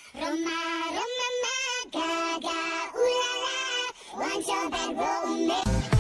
Roma, Roma, Gaga, ooh la la, want your bed romance.